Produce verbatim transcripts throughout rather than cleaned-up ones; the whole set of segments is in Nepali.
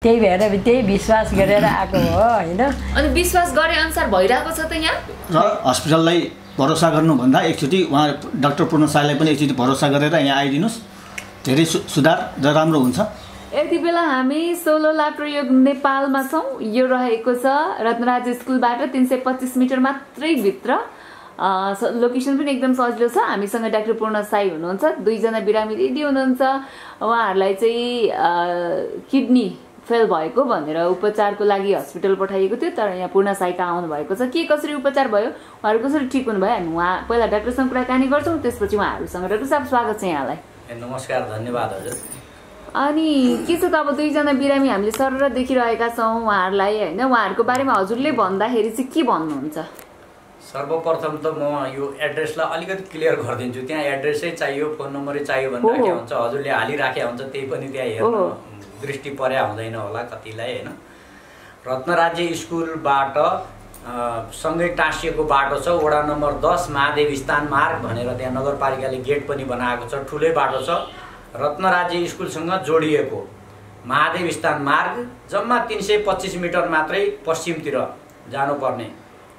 त्यही भएर त्यही विश्वास गरेर आएको हो हैन। अनि विश्वास गरे अनुसार भइरहेको छ त यहाँ र हस्पिटललाई भरोसा गर्नुभन्दा एकचोटि उहाँ डाक्टर पूर्ण साईलाई पनि एकचोटि भरोसा गरेर यहाँ आइदिनुहोस्, धेरै सुधार र राम्रो हुन्छ। यति बेला हामी सोलो ल्याब प्रयोग नेपालमा छौँ। यो रहेको छ रत्नराज स्कुलबाट तीन सय पच्चिस मिटर मात्रै भित्र। लोकेसन पनि एकदम सजिलो छ। हामीसँग डाक्टर पूर्ण साई हुनुहुन्छ, दुईजना बिरामी दिदी हुनुहुन्छ। उहाँहरूलाई चाहिँ किडनी फेल भएको भनेर उपचारको लागि हस्पिटल पठाइएको थियो, तर यहाँ पूर्ण साई कहाँ आउनु भएको छ, के कसरी उपचार भयो, उहाँहरू कसरी ठिक हुनुभयो, हामी उहाँ पहिला डाक्टरसँग कुराकानी गर्छौँ, त्यसपछि उहाँहरूसँग। डाक्टर साहब स्वागत छ यहाँलाई। नमस्कार, धन्यवाद हजुर। अनि के छ त अब दुईजना बिरामी हामीले सरर देखिरहेका छौँ उहाँहरूलाई होइन, उहाँहरूको बारेमा हजुरले भन्दाखेरि चाहिँ के भन्नुहुन्छ? सर्वप्रथम त म यो एड्रेसलाई अलिकति क्लियर गरिदिन्छु। त्यहाँ एड्रेसै चाहियो, फोन नम्बरै चाहियो भनेर राखेको हुन्छ, हजुरले हालिराखेको हुन्छ, त्यही पनि त्यहाँ हेर्नु दृष्टि पर्या हुँदैन होला कतिलाई होइन। रत्नराज्य स्कुलबाट सँगै टाँसिएको बाटो छ, वडा नम्बर दस महादेव स्थान मार्ग भनेर त्यहाँ नगरपालिकाले गेट पनि बनाएको छ, ठुलै बाटो छ। रत्नराज्य स्कुलसँग जोडिएको महादेव स्थान मार्ग जम्मा तीन सय पच्चिस मिटर मात्रै पश्चिमतिर जानुपर्ने,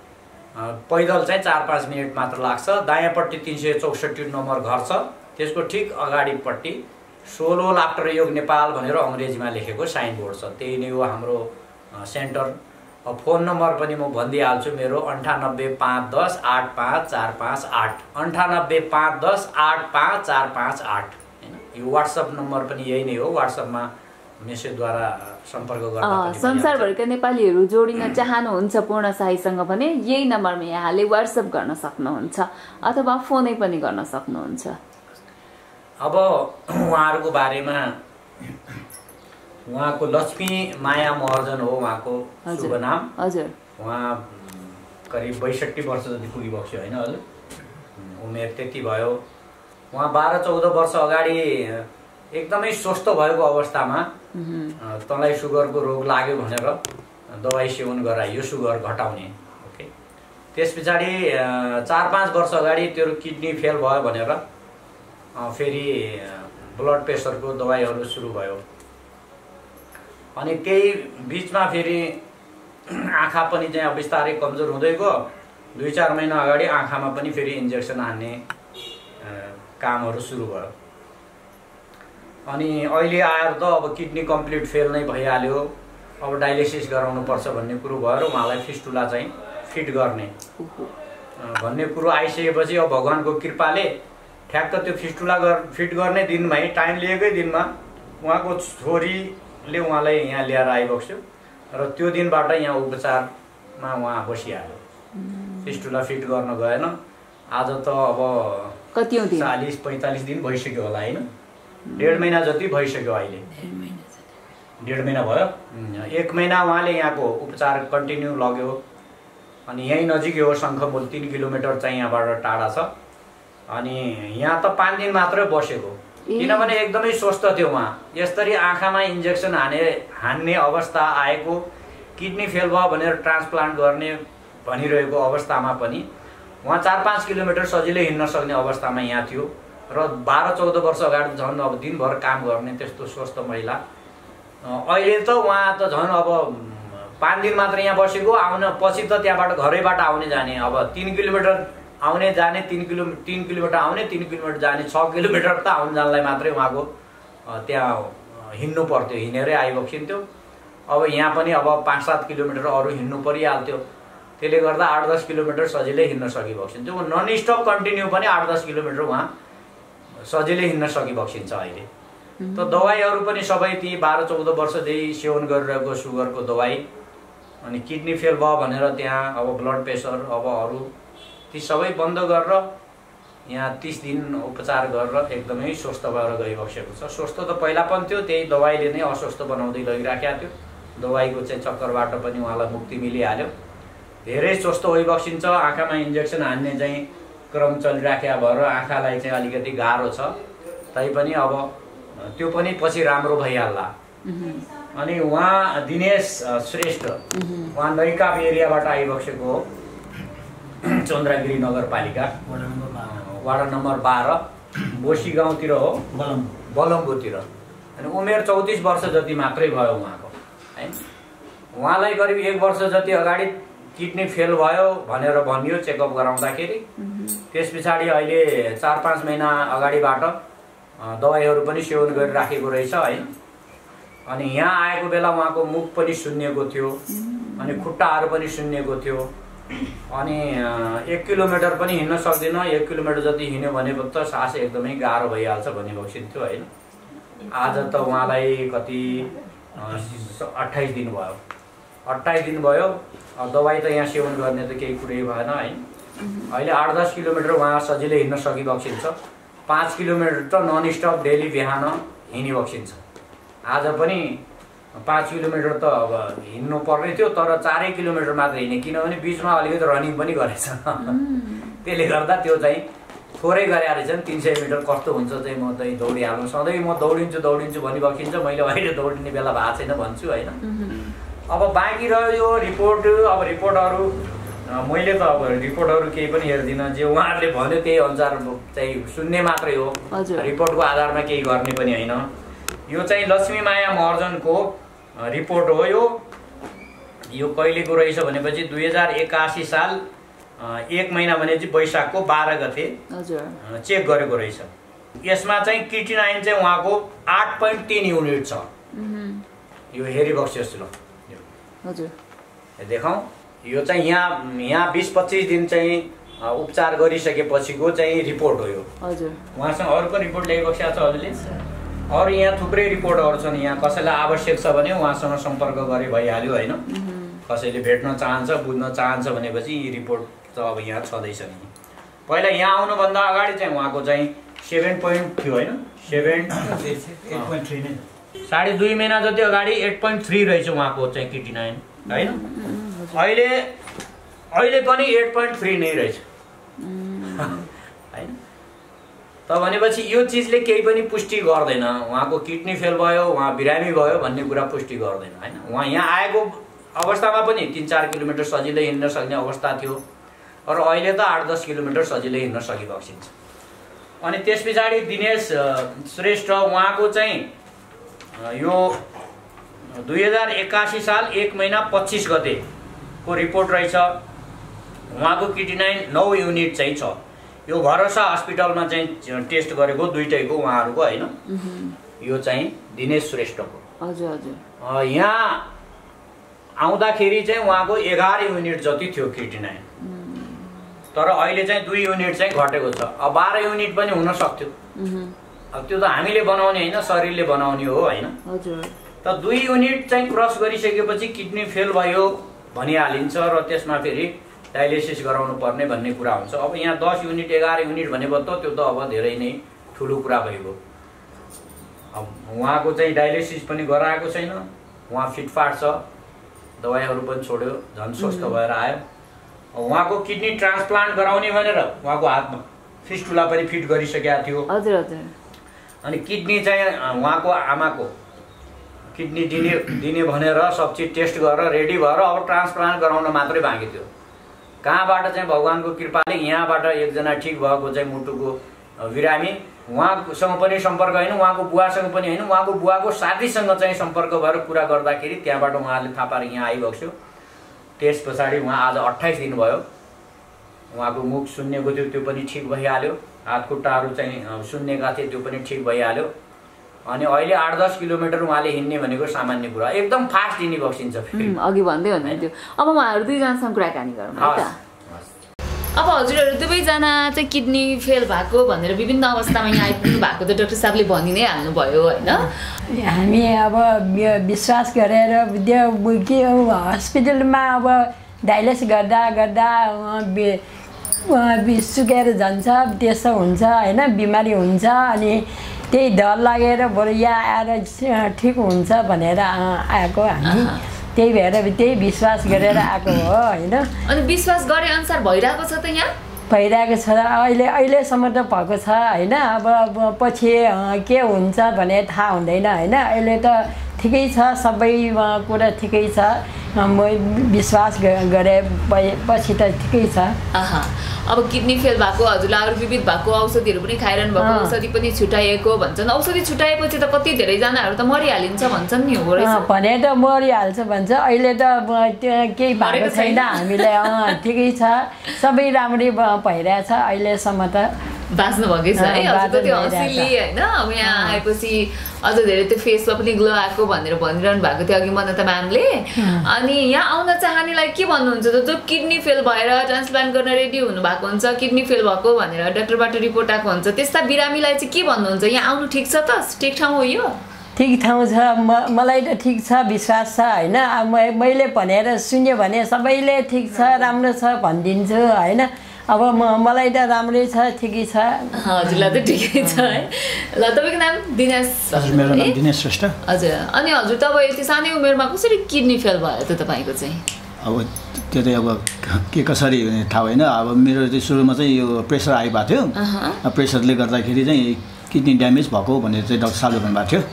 पैदल चाहिँ चार पाँच मिनट मात्र लाग्छ। दायाँपट्टि तीन सय चौसठी नम्बर घर छ, त्यसको ठिक अगाडिपट्टि सोलो ल्याब प्रयोग नेपाल भनेर अङ्ग्रेजीमा लेखेको साइनबोर्ड छ, त्यही नै हो हाम्रो सेन्टर। फोन नम्बर पनि म भनिदिइहाल्छु मेरो, अन्ठानब्बे पाँच दस आठ पाँच चार पाँच आठ, अन्ठानब्बे पाँच दस आठ पाँच चार पाँच आठ होइन। यो वाट्सएप नम्बर पनि यही नै हो, वाट्सएपमा मेसेजद्वारा सम्पर्क गर्न। संसारभरिका नेपालीहरू जोडिन चाहनुहुन्छ पूर्ण साईसँग भने यही नम्बरमा यहाँले वाट्सएप गर्न सक्नुहुन्छ अथवा फोनै पनि गर्न सक्नुहुन्छ। अब उहाँहरूको बारेमा, उहाँको लक्ष्मी माया महर्जन हो उहाँको शुभ नाम। हजुर, उहाँ करिब बैसठी वर्ष जति पुगिबक्स्यो होइन हजुर, उमेर त्यति भयो। उहाँ बाह्र चौध वर्ष अगाडि एकदमै स्वस्थ भएको अवस्थामा तँलाई सुगरको रोग लाग्यो भनेर दबाई सेवन गराइयो सुगर घटाउने। ओके, त्यस पछाडि चार पाँच वर्ष अगाडि तेरो किडनी फेल भयो भनेर फेरि ब्लड प्रेसरको दबाईहरू सुरु भयो। अनि त्यही बिचमा फेरि आँखा पनि चाहिँ बिस्तारै कमजोर हुँदै गयो। दुई चार महिना अगाडि आँखामा पनि फेरि इन्जेक्सन हान्ने कामहरू सुरु भयो। अनि अहिले आएर त अब किडनी कम्प्लिट फेल नै भइहाल्यो, अब डायलिसिस गराउनुपर्छ भन्ने कुरो भयो र उहाँलाई फिस्टुला चाहिँ फिट गर्ने भन्ने कुरो आइसकेपछि अब भगवान्को कृपाले ठ्याक्क त्यो फिस्टुला गर फिट गर्ने दिनमै, टाइम लिएकै दिनमा उहाँको छोरीले उहाँलाई यहाँ ल्याएर आइबक्स्यो र त्यो दिनबाट यहाँ उपचारमा उहाँ बसिहाल्यो। फिस्टुला फिट गर्न गएन। आज त अब कति दिन, चालीस पैँतालिस दिन भइसक्यो होला होइन, डेढ महिना जति भइसक्यो अहिले, डेढ महिना भयो। एक महिना उहाँले यहाँको उपचार कन्टिन्यू लग्यो। अनि यहीँ नजिकै हो, शङ्खमूल तिन किलोमिटर चाहिँ यहाँबाट टाढा छ। अनि यहाँ त पाँच दिन मात्रै बसेको, किनभने एकदमै स्वस्थ थियो उहाँ। यसरी आँखामा इन्जेक्सन हाने हान्ने अवस्था आएको, किडनी फेल भयो भनेर ट्रान्सप्लान्ट गर्ने भनिरहेको अवस्थामा पनि उहाँ चार पाँच किलोमिटर सजिलै हिँड्न सक्ने अवस्थामा यहाँ थियो र बाह्र चौध वर्ष अगाडि झन् अब दिनभर काम गर्ने त्यस्तो स्वस्थ महिला। अहिले त उहाँ त झन् अब पाँच दिन मात्र यहाँ बसेको, आउन पछि त त्यहाँबाट घरैबाट आउने जाने, अब तिन किलोमिटर आउने जाने, तिन किलो तिन किलोमिटर आउने, तिन किलोमिटर जाने, छ किलोमिटर त आउन जानलाई मात्रै उहाँको त्यहाँ हिँड्नु पर्थ्यो, हिँडेरै आइबक्सिन्थ्यो। अब यहाँ पनि अब पाँच सात किलोमिटर अरू हिँड्नु परिहाल्थ्यो, त्यसले गर्दा आठ दस किलोमिटर सजिलै हिँड्न सकिबक्सिन्थ्यो। नन स्टप कन्टिन्यू पनि आठ दस किलोमिटर उहाँ सजिलै हिँड्न सकिबक्सिन्छ अहिले। त दबाईहरू पनि सबै ती बाह्र चौध वर्षदेखि सेवन गरिरहेको सुगरको दबाई, अनि किडनी फेल भयो भनेर त्यहाँ अब ब्लड प्रेसर अब अरू ती सबै बन्द गरेर यहाँ तीस दिन उपचार गरेर एकदमै स्वस्थ भएर गइबसेको छ। स्वस्थ त पहिला पनि थियो, त्यही दबाईले नै अस्वस्थ बनाउँदै लगिराखेको थियो। दबाईको चाहिँ चक्करबाट पनि उहाँलाई मुक्ति मिलिहाल्यो, धेरै स्वस्थ भइबक्सिन्छ। आँखामा इन्जेक्सन हान्ने चाहिँ क्रम चलिराखेको भएर आँखालाई चाहिँ अलिकति गाह्रो छ, तैपनि अब त्यो पनि पछि राम्रो भइहाल्ला। अनि उहाँ दिनेश श्रेष्ठ, उहाँ नैकाप एरियाबाट आइबक्सेको हो, चन्द्रगिरी नगरपालिका वाडा नम्बर बाह्र बोसी गाउँतिर हो, बलम्बुतिर। अनि उमेर चौतिस वर्ष जति मात्रै भयो उहाँको। उहाँलाई करिब एक वर्ष जति अगाडि किडनी फेल भयो भनेर भनियो चेकअप गराउँदाखेरि। त्यस पछाडि अहिले चार पाँच महिना अगाडिबाट दबाईहरू पनि सेवन गरिराखेको रहेछ होइन। अनि यहाँ आएको बेला उहाँको मुख पनि सुन्निएको थियो, अनि खुट्टाहरू पनि सुन्निएको थियो, अनि एक किलोमिटर पनि हिँड्न सक्दैन। एक किलोमिटर जति हिँड्यो भने त सास एकदमै गाह्रो भइहाल्छ भन्ने बक्सिन्थ्यो होइन। आज त उहाँलाई कति अट्ठाइस दिन भयो अट्ठाइस दिन भयो दबाई त यहाँ सेवन गर्ने त केही कुरै भएन होइन। अहिले आठ दस किलोमिटर उहाँ सजिलै हिँड्न सकिबक्सिन्छ। पाँच किलोमिटर त नन स्टप डेली बिहान हिँडिबक्सिन्छ। आज पनि पाँच किलोमिटर त अब हिँड्नु पर्ने थियो, तर चारै किलोमिटर मात्र हिँडेँ, किनभने बिचमा अलिकति रनिङ पनि गरेछ। त्यसले गर्दा त्यो चाहिँ थोरै गरे रहेछन्। तिन सय मिटर कस्तो हुन्छ चाहिँ म चाहिँ दौडिहाल्नु, सधैँ म दौडिन्छु दौडिन्छु भनिबक्सिन्छ। मैले अहिले दौडिने बेला भएको छैन भन्छु होइन। अब बाँकी रह्यो यो रिपोर्ट। अब रिपोर्टहरू मैले त अब रिपोर्टहरू केही पनि हेर्दिनँ, जे उहाँहरूले भन्यो त्यही अनुसार चाहिँ सुन्ने मात्रै हो, रिपोर्टको आधारमा केही गर्ने पनि होइन। यो चाहिँ लक्ष्मीमाया महर्जनको रिपोर्ट हो। यो यो कहिलेको रहेछ भनेपछि दुई हजार एकासी साल एक महिना भनेपछि वैशाखको बाह्र गते चेक गरेको रहेछ। यसमा चाहिँ किटिनाइन चाहिँ उहाँको आठ पोइन्ट तीन युनिट छ। यो हेरिबक्सियोस् ल हजुर देखाउँ। यो चाहिँ यहाँ यहाँ बिस पच्चिस दिन चाहिँ उपचार गरिसकेपछिको चाहिँ रिपोर्ट हो यो। हजुर उहाँसँग अरू पनि रिपोर्ट ल्याइबक्सेको छ हजुरले। अरू यहाँ थुप्रै रिपोर्टहरू छन्। यहाँ कसैलाई आवश्यक छ भने उहाँसँग सम्पर्क गरे भइहाल्यो होइन। कसैले भेट्न चाहन्छ बुझ्न चाहन्छ भनेपछि यी रिपोर्ट त अब यहाँ छँदैछ नि। पहिला यहाँ आउनुभन्दा अगाडि चाहिँ उहाँको चाहिँ सेभेन पोइन्ट थियो होइन। सेभेन एट पोइन्ट थ्री नै साढे दुई महिना जति अगाडि एट पोइन्ट थ्री रहेछ उहाँको चाहिँ किटिनाइन होइन। अहिले अहिले पनि एट पोइन्ट थ्री नै रहेछ होइन। त भनेपछि यो चिजले केही पनि पुष्टि गर्दैन। उहाँको किडनी फेल भयो, उहाँ बिरामी भयो भन्ने कुरा पुष्टि गर्दैन होइन। उहाँ यहाँ आएको अवस्थामा पनि तिन चार किलोमिटर सजिलै हिँड्न सक्ने अवस्था थियो, र अहिले त आठ दस किलोमिटर सजिलै हिँड्न सकिबक्सिन्छ। अनि त्यस पछाडि दिनेश श्रेष्ठ उहाँको चाहिँ यो दुई हजार एकासी साल एक महिना पच्चिस गतेको रिपोर्ट रहेछ। उहाँको किटिनाइन नौ युनिट चाहिँ छ। यो भरोसा हस्पिटलमा चाहिँ टेस्ट गरेको दुईटैको उहाँहरूको होइन। यो चाहिँ दिनेश श्रेष्ठको। हजुर हजुर यहाँ आउँदाखेरि चाहिँ उहाँको एघार युनिट जति थियो किटिनाइन, तर अहिले चाहिँ दुई युनिट चाहिँ घटेको छ। अब बाह्र युनिट पनि हुन सक्थ्यो। अब त्यो त हामीले बनाउने होइन, शरीरले बनाउने हो होइन। त दुई युनिट चाहिँ क्रस गरिसकेपछि किडनी फेल भयो भनिहालिन्छ र त्यसमा फेरि डायलिसिस गराउनु पर्ने भन्ने कुरा हुन्छ। अब यहाँ दस युनिट एघार युनिट भनेको त त्यो त अब धेरै नै ठुलो कुरा भइगयो। अब उहाँको चाहिँ डायलिसिस पनि गराएको छैन, उहाँ फिटफाट छ, दबाईहरू पनि छोड्यो, झन् स्वस्थ भएर आयो। उहाँको किडनी ट्रान्सप्लान्ट गराउने भनेर उहाँको हातमा फिस्टुला पनि फिट गरिसकेका थियो। हजुर हजुर अनि किडनी चाहिँ उहाँको आमाको किडनी दिने दिने भनेर सब चिज टेस्ट गरेर रेडी भएर अब ट्रान्सप्लान्ट गराउन मात्रै बाँकी थियो। कहाँबाट चाहिँ भगवानको कृपाले यहाँबाट एकजना ठिक भएको चाहिँ मुटुको बिरामी, उहाँसँग पनि सम्पर्क होइन, उहाँको बुवासँग पनि होइन, उहाँको बुवाको साथीसँग चाहिँ सम्पर्क भएर कुरा गर्दाखेरि त्यहाँबाट उहाँले थाहा पाएर यहाँ आइबक्स्यो। त्यस पछाडि उहाँ आज अट्ठाइस दिन भयो। उहाँको मुख सुन्नेको थियो त्यो पनि ठिक भइहाल्यो, हात खुट्टाहरू चाहिँ सुन्नेका थिए त्यो पनि ठिक भइहाल्यो। अनि अहिले आठ दस किलोमिटर उहाँले हिँड्ने भनेको सामान्य कुरा, एकदम फास्ट हिँडी बक्सिन्छ। अघि भन्दै हुनुहुन्थ्यो। अब उहाँहरू दुईजनासँग कुराकानी गरौँ है त। अब हजुरहरू दुवैजना चाहिँ किडनी फेल भएको भनेर विभिन्न अवस्थामा यहाँ आइपुग्नु भएको त डाक्टर साहबले भनि नै हाल्नुभयो होइन। हामी अब विश्वास गरेर के हस्पिटलमा अब डायलिसिस गर्दा गर्दा सुकेर जान्छ, त्यसो हुन्छ होइन, बिमारी हुन्छ। अनि त्यही डर लागेर बरु यहाँ आएर ठिक हुन्छ भनेर आएको हामी। त्यही भएर त्यही विश्वास गरेर आएको हो होइन। अनि विश्वास गरे अनुसार भइरहेको छ त यहाँ भइरहेको छ अहिले अहिलेसम्म त भएको छ होइन। अब पछि के हुन्छ भने थाहा हुँदैन होइन। अहिले त ठिकै छ, सबै कुरा ठिकै छ। म विश्वास गरे पछि त ठिकै छ। अब किडनी फेल भएको हजुरलाई अरू विविध भएको औषधिहरू पनि खाइरहनु भएको, औषधि पनि छुट्याइएको भन्छन्। औषधि छुट्याएपछि त कति धेरैजनाहरू त मरिहालिन्छ भन्छन् नि, हो रहेछ? भने त मरिहाल्छ भन्छ। अहिले त केही भएको छैन हामीलाई, ठिकै छ, सबै राम्रै भइरहेछ अहिलेसम्म त। बाँच्नु भएकै छ है हजुर त त्यो हँसिली होइन। अब यहाँ आएपछि अझ धेरै त्यो फेसमा पनि ग्लो आएको भनेर भनिरहनु भएको थियो अघि मनता म्यामले। अनि यहाँ आउन चाहनेलाई के भन्नुहुन्छ त, जो किडनी फेल भएर ट्रान्सप्लान्ट गर्न रेडी हुनुभएको हुन्छ, किडनी फेल भएको भनेर डाक्टरबाट रिपोर्ट आएको हुन्छ, त्यस्ता बिरामीलाई चाहिँ के भन्नुहुन्छ? यहाँ आउनु ठिक छ त? ठिक ठाउँ हो यो? ठिक ठाउँ छ, म मलाई त ठिक छ, विश्वास छ होइन। अब मैले भनेर सुन्यो भने सबैले ठिक छ, राम्रो छ भनिदिन्छु होइन। अब म मलाई त राम्रै छ, ठिकै छ। हजुरलाई त ठिकै छ है। ल तपाईँको नाम? दिनेश। मेरो नाम दिनेश श्रेष्ठ। हजुर, अनि हजुर त अब यति सानै उमेरमा कसरी किडनी फेल भयो त तपाईँको चाहिँ? अब त्यो चाहिँ अब के कसरी थाहा होइन। अब मेरो चाहिँ सुरुमा चाहिँ यो प्रेसर आइरहेको थियो, प्रेसरले गर्दाखेरि चाहिँ किडनी ड्यामेज भएको भनेर चाहिँ डाक्टर साहबले भन्नुभएको थियो,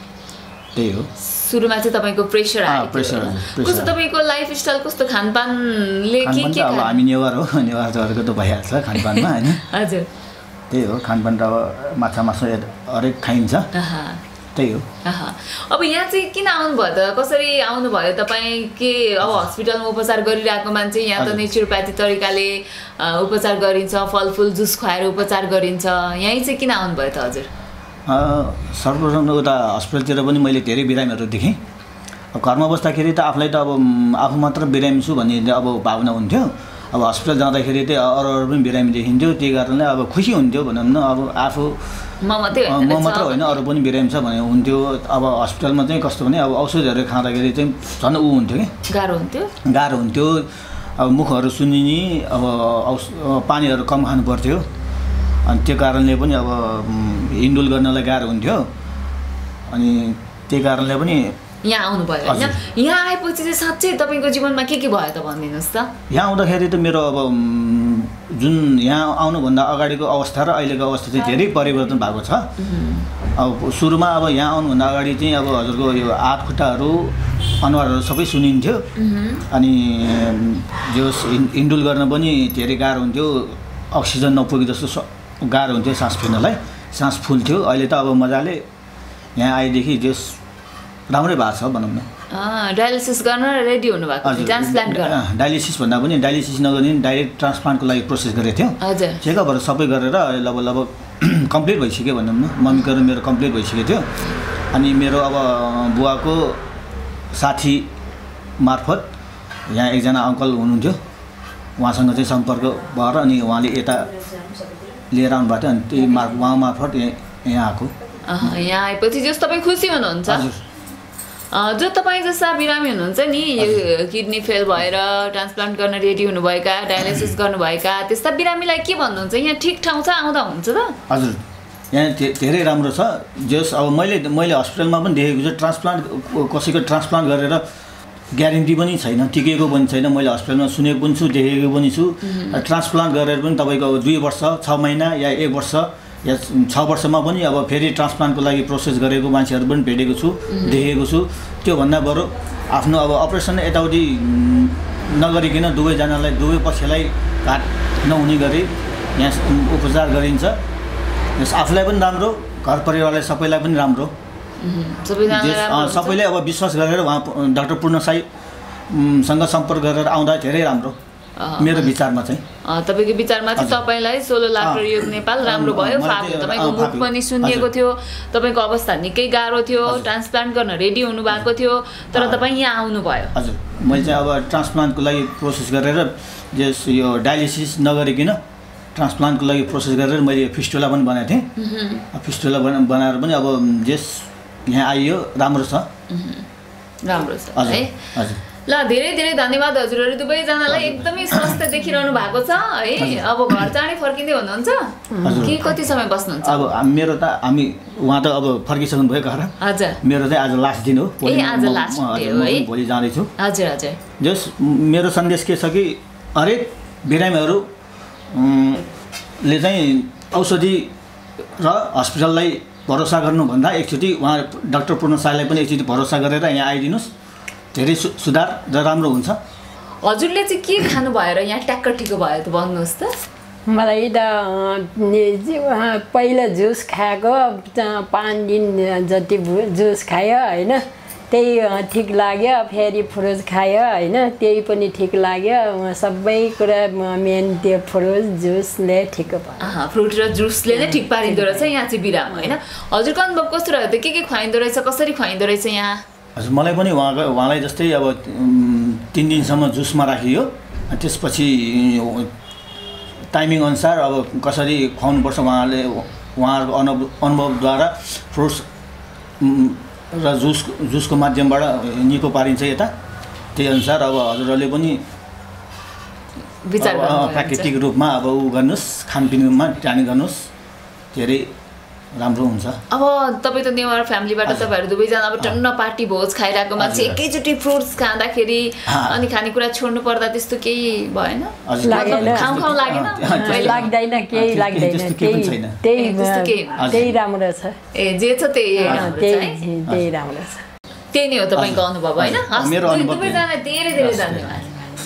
त्यही हो। सुरुमा चाहिँ तपाईँको प्रेसर आयो? प्रेसर। कस्तो तपाईँको लाइफस्टाइल कस्तो, खानपानले के के? अब हामी नेवार हो, नेवार जहरूको त भइहाल्छ खानपानमा होइन। हजुर, त्यही हो, खानपान त अब माछा मासु हरेक खाइन्छ, त्यही हो। अब यहाँ चाहिँ किन आउनुभयो त? कसरी आउनुभयो तपाईँ? के अब हस्पिटलमा उपचार गरिरहेको मान्छे, यहाँ त नेचुरोप्याथी तरिकाले उपचार गरिन्छ, फलफुल जुस खुवाएर उपचार गरिन्छ, यहीँ चाहिँ किन आउनुभयो त हजुर? सर्वप्रथम त उता हस्पिटलतिर पनि मैले धेरै बिरामीहरू देखेँ। घरमा बस्दाखेरि त आफूलाई त अब आफू मात्र बिरामी छु भन्ने अब भावना हुन्थ्यो। अब हस्पिटल जाँदाखेरि चाहिँ अरू अरू पनि बिरामी देखिन्थ्यो, त्यही कारणले अब खुसी हुन्थ्यो भनौँ न। अब आफू म मात्रै म मात्र होइन, अरू पनि बिरामी छ भन्ने हुन्थ्यो। अब हस्पिटलमा चाहिँ कस्तो भने अब औषधिहरू खाँदाखेरि चाहिँ झन् ऊ हुन्थ्यो कि गाह्रो हुन्थ्यो, गाह्रो हुन्थ्यो। अब मुखहरू सुनिने, अब औष पानीहरू कम खानु पर्थ्यो, अनि त्यो कारणले पनि अब हिन्डुल गर्नलाई गाह्रो हुन्थ्यो। अनि त्यही कारणले पनि यहाँ आउनुभयो होइन। यहाँ आएपछि चाहिँ साँच्चै तपाईँको जीवनमा के के भयो त भनिदिनुहोस् त? यहाँ आउँदाखेरि त मेरो अब जुन यहाँ आउनुभन्दा अगाडिको अवस्था र अहिलेको अवस्था चाहिँ धेरै परिवर्तन भएको छ। अब सुरुमा अब यहाँ आउनुभन्दा अगाडि चाहिँ अब हजुरको यो हात खुट्टाहरू अनुहारहरू सबै सुनिन्थ्यो, अनि जो हिन्डुल गर्न पनि धेरै गाह्रो हुन्थ्यो, अक्सिजन नपुगे जस्तो गाह्रो हुन्थ्यो सास फेर्नलाई, सास फुल्थ्यो। अहिले त अब मजाले यहाँ आएदेखि जस राम्रै भएको छ भनौँ न। डायलिसिस गर्न रेडी हुनुभएको थियो, ट्रान्सप्लान्ट गर्न? डायलिसिस भन्दा पनि डायलिसिस नगर्ने डाइरेक्ट ट्रान्सप्लान्टको लागि प्रोसेस गरेको थियो। हजुर, चेकअपहरू सबै गरेर लगभग लगभग कम्प्लिट भइसक्यो भनौँ न। मम्मीको र मेरो कम्प्लिट भइसकेको थियो। अनि मेरो अब बुवाको साथी मार्फत यहाँ एकजना अङ्कल हुनुहुन्थ्यो, उहाँसँग चाहिँ सम्पर्क भएर अनि उहाँले यता लिएर आउनुभएको थियो। अनि त्यही मार्फ उहाँ मार्फत यहाँ आएको। यहाँ आएपछि जस तपाईँ खुसी हुनुहुन्छ? जो तपाईँ जस्ता बिरामी हुनुहुन्छ नि, यो किडनी फेल भएर ट्रान्सप्लान्ट गर्न रेडी हुनुभएका, डायलिसिस गर्नुभएका, त्यस्ता बिरामीलाई के भन्नुहुन्छ? यहाँ ठिक ठाउँ छ, आउँदा हुन्छ त? हजुर, यहाँ धेरै राम्रो छ। जस अब मैले मैले हस्पिटलमा पनि देखेको छु, ट्रान्सप्लान्ट कसैको ट्रान्सप्लान्ट गरेर ग्यारेन्टी पनि छैन, टिकेको पनि छैन। मैले हस्पिटलमा सुनेको पनि छु, देखेको पनि छु। ट्रान्सप्लान्ट गरेर पनि तपाईँको दुई वर्ष छ महिना या एक वर्ष या छ वर्षमा पनि अब फेरि ट्रान्सप्लान्टको लागि प्रोसेस गरेको मान्छेहरू पनि भेटेको छु, देखेको छु। त्योभन्दा बरु आफ्नो अब अपरेसन यताउति नगरिकन दुवैजनालाई दुवै पक्षलाई घाट नहुने गरी यहाँ उपचार गरिन्छ। यस आफूलाई पनि राम्रो, घर परिवारलाई सबैलाई पनि राम्रो। सबैले अब विश्वास गरेर उहाँ डाक्टर पूर्ण साईसँग सम्पर्क गरेर आउँदा धेरै राम्रो मेरो विचारमा चाहिँ। तपाईँको विचारमा चाहिँ तपाईँलाई सोलो लाभ प्रयोग नेपाल राम्रो भयो? तपाईँको मुख पनि सुनिएको थियो, तपाईँको अवस्था निकै गाह्रो थियो, ट्रान्सप्लान्ट गर्न रेडी हुनुभएको थियो, तर तपाईँ यहाँ आउनुभयो। हजुर, मैले चाहिँ अब ट्रान्सप्लान्टको लागि प्रोसेस गरेर जस यो डायलिसिस नगरिकन ट्रान्सप्लान्टको लागि प्रोसेस गरेर मैले फिस्टुला पनि बनाएको थिएँ। फिस्टुला बनाएर पनि अब जस यहाँ आइयो, राम्रो छ, राम्रो छ है। ल धेरै धेरै धन्यवाद हजुरहरू दुवैजनालाई, एकदमै स्वस्थ देखिरहनु भएको छ है। अब घर चाँडै फर्किँदै हुनुहुन्छ कि कति समय बस्नुहुन्छ? अब मेरो त हामी उहाँ त अब फर्किसक्नु भयो घर। हजुर, मेरो चाहिँ आज लास्ट दिन हो, ए आज लास्ट डे हो है, भोलि जाँदैछु। हजुर हजुर, जस मेरो सन्देश के छ कि हरेक बिरामीहरू ले चाहिँ औषधि र हस्पिटललाई भरोसा गर्नुभन्दा एकचोटि उहाँ डाक्टर पूर्ण साईलाई पनि एकचोटि भरोसा गरेर यहाँ आइदिनुहोस्, धेरै सु सुधार र राम्रो हुन्छ। हजुरले चाहिँ के खानु भएर यहाँ ट्याक्क ठिक भयो त भन्नुहोस् त? मलाई त पहिला जुस खाएको पाँच दिन जति जुस खायो होइन, त्यही ठिक लाग्यो। फेरि फ्रुट खायो होइन, त्यही पनि ठिक लाग्यो। सबै कुरा मेन त्यो फ्रुट जुसले ठिक भयो। फ्रुट र जुसले नै ठिक पारिँदो रहेछ यहाँ चाहिँ बिराम होइन। हजुरको अनुभव कस्तो रह्यो त? के के खुवाइँदो रहेछ, कसरी खुवाइँदो रहेछ यहाँ? हजुर मलाई पनि उहाँको उहाँलाई जस्तै अब तिन दिनसम्म जुसमा राखियो, त्यसपछि टाइमिङ अनुसार अब कसरी खुवाउनुपर्छ उहाँले उहाँहरूको अनुभव अनुभवद्वारा फ्रुट्स र जुस जुसको माध्यमबाट निको पारिन्छ यता। त्यही अनुसार अब हजुरहरूले पनि विचार प्राकृतिक रूपमा अब ऊ गर्नुहोस्, खानपिनमा ध्यान गर्नुहोस्, धेरै राम्रो हुन्छ। अब तपाईँ त नेवार फ्यामिलीबाट तपाईँहरू दुवैजना अब टन्न पार्टी भोज खाइरहेको मान्छे एकैचोटि फ्रुट्स खाँदाखेरि अनि खानेकुरा छोड्नु पर्दा त्यस्तो केही भएन? खाउँ खाउँ लागेन? लाग्दैन, केही लाग्दैन, त्यही राम्रो छ। ए जे छ त्यही त्यही राम्रो छ। त्यही नै हो तपाईँको अनुभव होइन? मेरो अनुभव दुवैजना धेरै धेरै धन्यवाद।